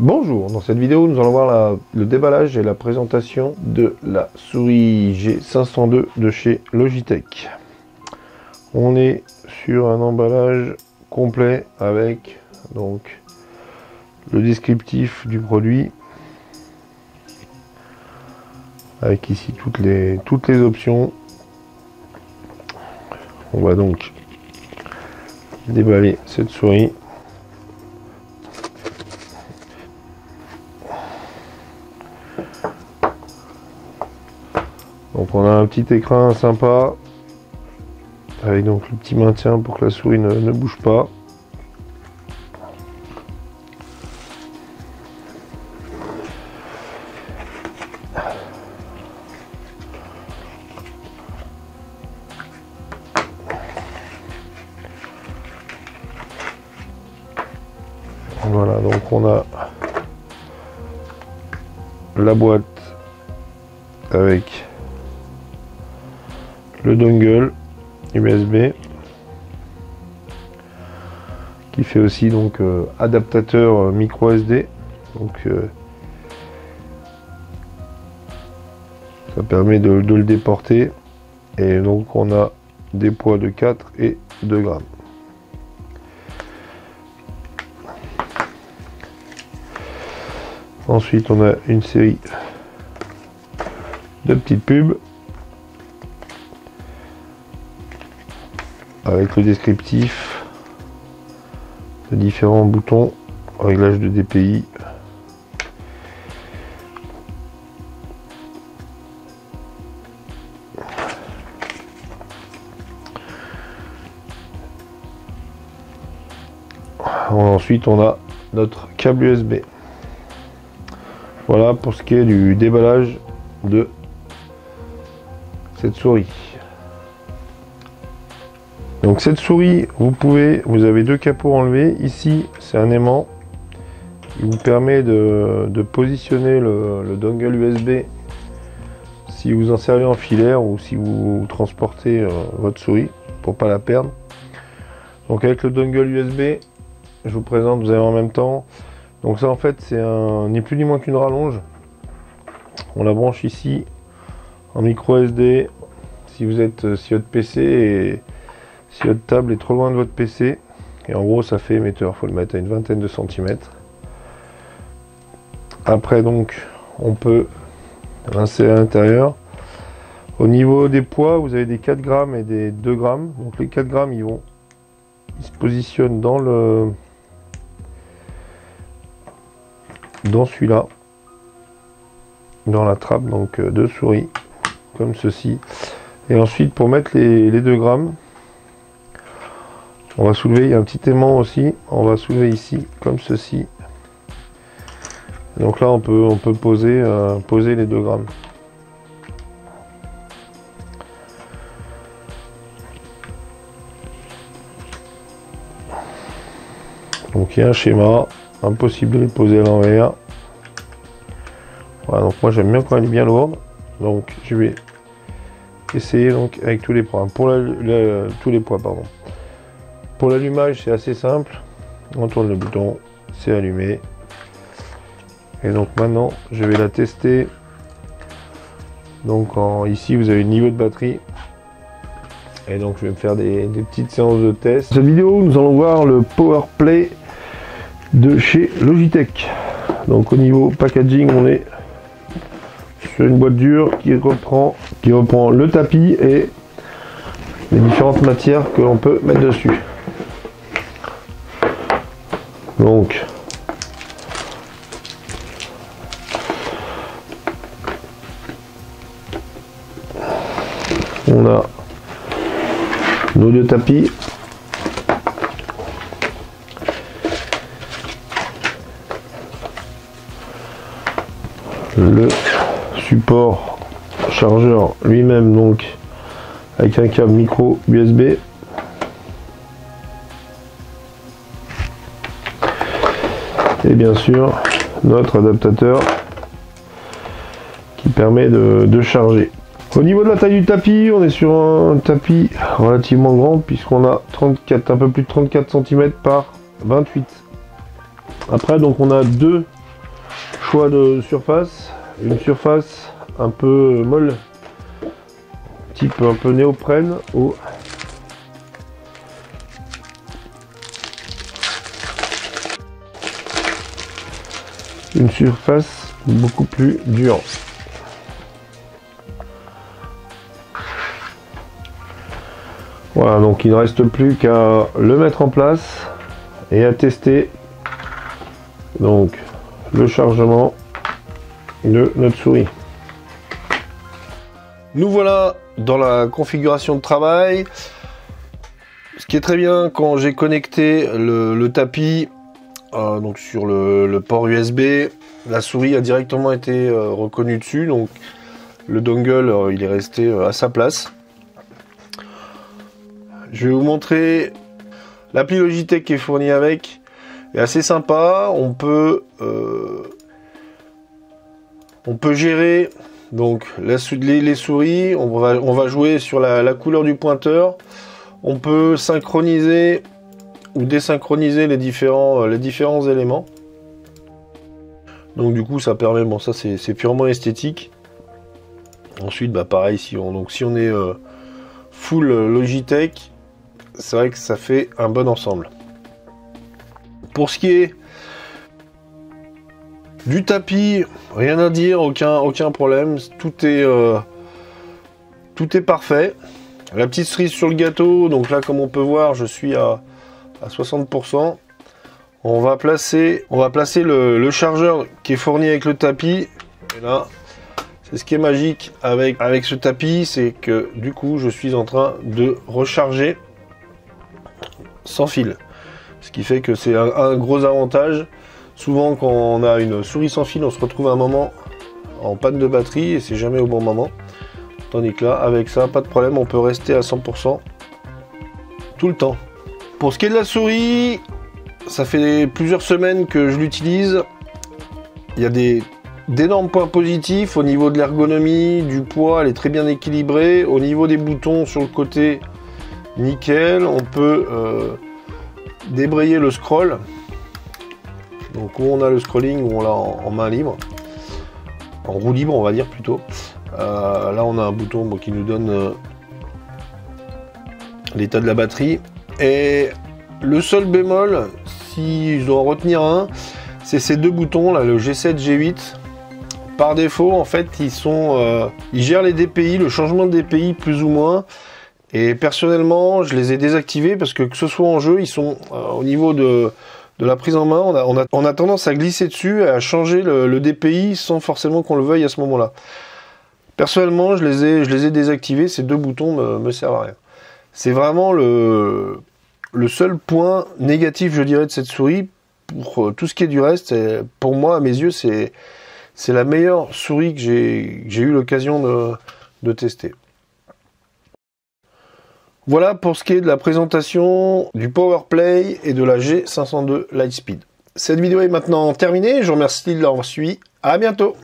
Bonjour, dans cette vidéo nous allons voir le déballage et la présentation de la souris G502 de chez Logitech. On est sur un emballage complet avec donc le descriptif du produit, avec ici toutes les options. On va donc déballer cette souris. Donc on a un petit écran sympa avec donc le petit maintien pour que la souris ne bouge pas. Voilà, donc on a la boîte avec le dongle USB qui fait aussi donc adaptateur micro SD, donc ça permet de le déporter, et donc on a des poids de 4 et 2 grammes. Ensuite on a une série de petites pubs avec le descriptif, de différents boutons, réglage de DPI, ensuite on a notre câble USB. Voilà pour ce qui est du déballage de cette souris. Donc cette souris, vous avez deux capots enlevés. Ici c'est un aimant qui vous permet de positionner le dongle USB si vous en servez en filaire ou si vous transportez votre souris pour pas la perdre. Donc avec le dongle USB, je vous présente, vous avez en même temps. Donc ça en fait c'est ni plus ni moins qu'une rallonge. On la branche ici en micro SD si votre PC et si votre table est trop loin de votre PC, et en gros ça fait émetteur, faut le mettre à une vingtaine de centimètres. Après donc on peut l'insérer à l'intérieur. Au niveau des poids, vous avez des 4 grammes et des 2 grammes. Donc les 4 grammes ils se positionnent dans celui-là, dans la trappe donc de souris, comme ceci. Et ensuite pour mettre les 2 grammes, on va soulever, il y a un petit aimant aussi, on va soulever ici comme ceci. Donc là on peut poser les 2 grammes. Donc il y a un schéma, impossible de les poser à l'envers. Voilà, donc moi j'aime bien quand elle est bien lourde, donc je vais essayer donc avec tous les poids. Tous les poids, pardon. Pour l'allumage c'est assez simple, on tourne le bouton, c'est allumé. Et donc maintenant je vais la tester. Donc ici vous avez le niveau de batterie, et donc je vais me faire des petites séances de test. Dans cette vidéo nous allons voir le Power Play de chez Logitech. Donc au niveau packaging, on est sur une boîte dure qui reprend le tapis et les différentes matières que l'on peut mettre dessus. Donc on a nos deux tapis, le support chargeur lui-même, donc avec un câble micro USB, et bien sûr notre adaptateur qui permet de charger. Au niveau de la taille du tapis, on est sur un tapis relativement grand puisqu'on a un peu plus de 34 cm par 28. Après donc on a deux Choix de surface, une surface un peu molle, type un peu néoprène ou une surface beaucoup plus dure. Voilà, donc il ne reste plus qu'à le mettre en place et à tester donc le chargement de notre souris. Nous voilà dans la configuration de travail. Ce qui est très bien, quand j'ai connecté le tapis donc sur le port USB, la souris a directement été reconnue dessus, donc le dongle il est resté à sa place. Je vais vous montrer l'appli Logitech qui est fournie avec, est assez sympa. On peut gérer donc les souris, on va jouer sur la couleur du pointeur, on peut synchroniser ou désynchroniser les différents éléments. Donc du coup ça permet, bon ça c'est purement esthétique. Ensuite bah pareil, si on est full Logitech, c'est vrai que ça fait un bon ensemble. Pour ce qui est du tapis, rien à dire, aucun problème, tout est parfait. La petite cerise sur le gâteau, donc là comme on peut voir, je suis à 60%. On va placer le chargeur qui est fourni avec le tapis. Et là, c'est ce qui est magique avec ce tapis, c'est que du coup, je suis en train de recharger sans fil. Ce qui fait que c'est un gros avantage. Souvent, quand on a une souris sans fil, on se retrouve à un moment en panne de batterie et c'est jamais au bon moment. Tandis que là, avec ça, pas de problème, on peut rester à 100% tout le temps. Pour ce qui est de la souris, ça fait plusieurs semaines que je l'utilise. Il y a d'énormes points positifs au niveau de l'ergonomie, du poids, elle est très bien équilibrée. Au niveau des boutons sur le côté, nickel. On peut débrayer le scroll. Donc où on a le scrolling, où on l'a en main libre, en roue libre on va dire plutôt. Là on a un bouton qui nous donne l'état de la batterie. Et le seul bémol, si je dois en retenir un, c'est ces deux boutons là, le G7, G8. Par défaut, en fait, ils gèrent les DPI, le changement de DPI plus ou moins. Et personnellement, je les ai désactivés parce que ce soit en jeu, ils sont au niveau de la prise en main, on a tendance à glisser dessus et à changer le DPI sans forcément qu'on le veuille à ce moment-là. Personnellement, je les ai désactivés, ces deux boutons me servent à rien. C'est vraiment le seul point négatif, je dirais, de cette souris. Pour tout ce qui est du reste, pour moi, à mes yeux, c'est la meilleure souris que j'ai eu l'occasion de tester. Voilà pour ce qui est de la présentation du PowerPlay et de la G502 Lightspeed. Cette vidéo est maintenant terminée, je vous remercie de l'avoir suivi, à bientôt.